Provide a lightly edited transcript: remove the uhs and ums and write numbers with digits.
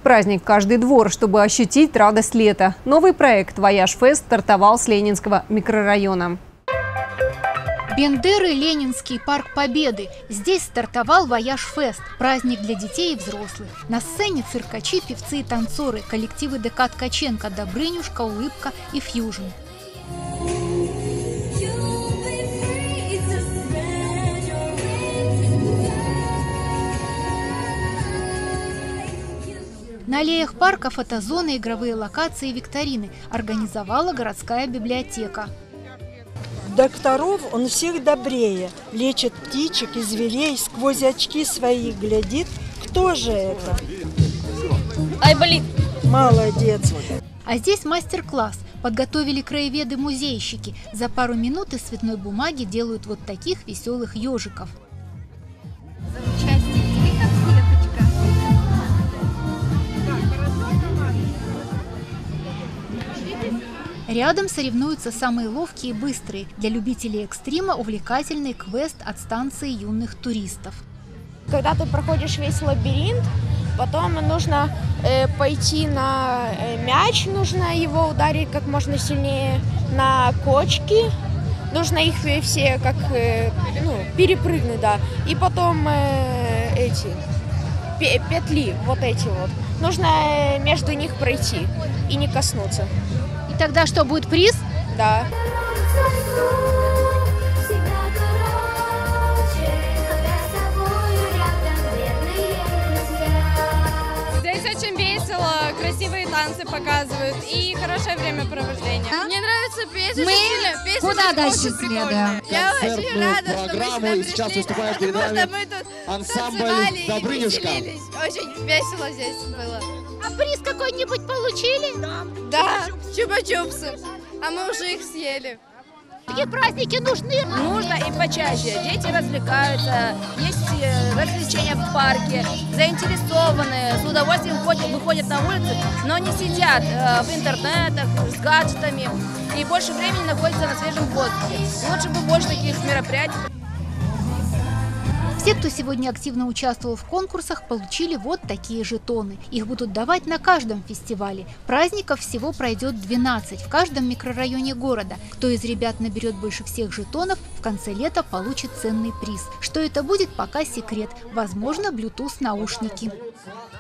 праздник в каждый двор, чтобы ощутить радость лета. Новый проект «Вояж Фест» стартовал с Ленинского микрорайона. Бендеры, Ленинский, парк Победы. Здесь стартовал «Вояж Фест» – праздник для детей и взрослых. На сцене циркачи, певцы и танцоры, коллективы ДК Ткаченко, Добрынюшка, Улыбка и Фьюжн. На аллеях парка фотозоны, игровые локации и викторины организовала городская библиотека. Докторов он всех добрее, лечит птичек и зверей, сквозь очки свои глядит. Кто же это? Айболит. Молодец. А здесь мастер-класс. Подготовили краеведы-музейщики. За пару минут из цветной бумаги делают вот таких веселых ежиков. Рядом соревнуются самые ловкие и быстрые. Для любителей экстрима увлекательный квест от станции юных туристов. Когда ты проходишь весь лабиринт, потом нужно пойти на мяч, нужно его ударить как можно сильнее, на кочки. Нужно их все как перепрыгнуть, да. И потом эти петли, вот эти вот. Нужно между них пройти и не коснуться. И тогда что, будет приз? Да. Здесь очень весело, красивые танцы показывают и хорошее времяпровождение. Мне нравится песня. Мы куда дальше следуем? Я очень рада, что мы сюда пришли, потому что мы тут танцевали и веселились. Очень весело здесь было. А приз какой-нибудь получили? Да, чупа-чупсы. А мы уже их съели. Такие праздники нужны. Нужно и почаще. Дети развлекаются, есть развлечения в парке, заинтересованные, с удовольствием выходят на улицы, но не сидят в интернетах с гаджетами и больше времени находятся на свежем воздухе. Лучше бы больше таких мероприятий. Все, кто сегодня активно участвовал в конкурсах, получили вот такие жетоны. Их будут давать на каждом фестивале. Праздников всего пройдет 12 в каждом микрорайоне города. Кто из ребят наберет больше всех жетонов, в конце лета получит ценный приз. Что это будет, пока секрет. Возможно, Bluetooth наушники.